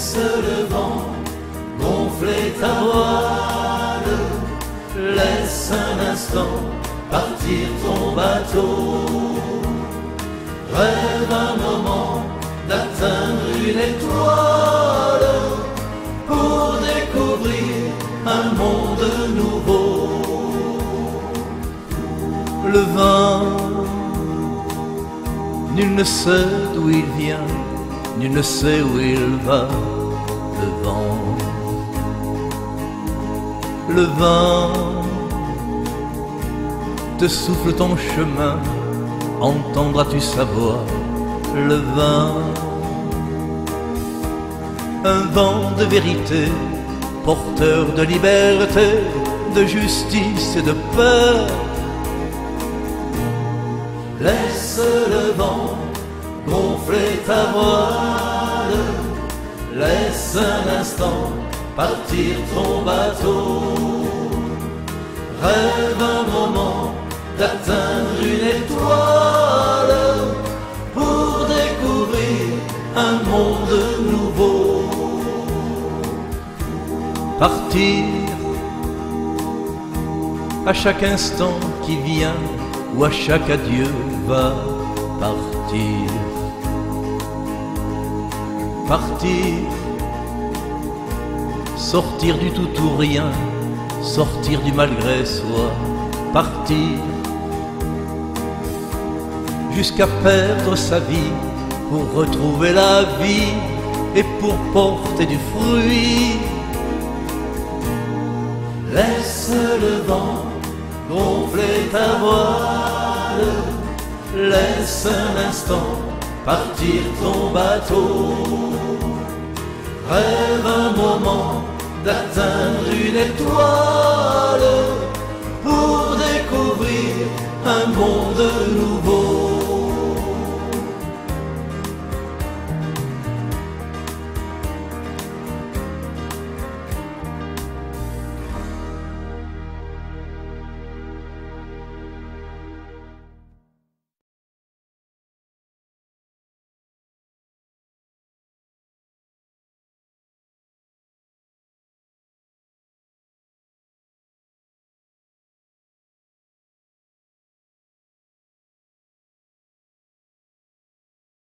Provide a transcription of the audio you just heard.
Laisse le vent gonfler ta voile, laisse un instant partir ton bateau. Rêve un moment d'atteindre une étoile pour découvrir un monde nouveau. Le vent, nul ne sait d'où il vient, nul ne sait où il va. Le vent te souffle ton chemin, entendras-tu sa voix? Le vent, un vent de vérité, porteur de liberté, de justice et de paix. Laisse le vent gonfler ta voile, laisse un instant partir ton bateau. Rêve un moment d'atteindre une étoile pour découvrir un monde nouveau. Partir à chaque instant qui vient ou à chaque adieu va partir. Partir, sortir du tout ou rien, sortir du malgré soi, partir jusqu'à perdre sa vie pour retrouver la vie et pour porter du fruit. Laisse le vent gonfler ta voile, laisse un instant partir ton bateau. Rêve un moment d'atteindre une étoile pour découvrir un monde nouveau.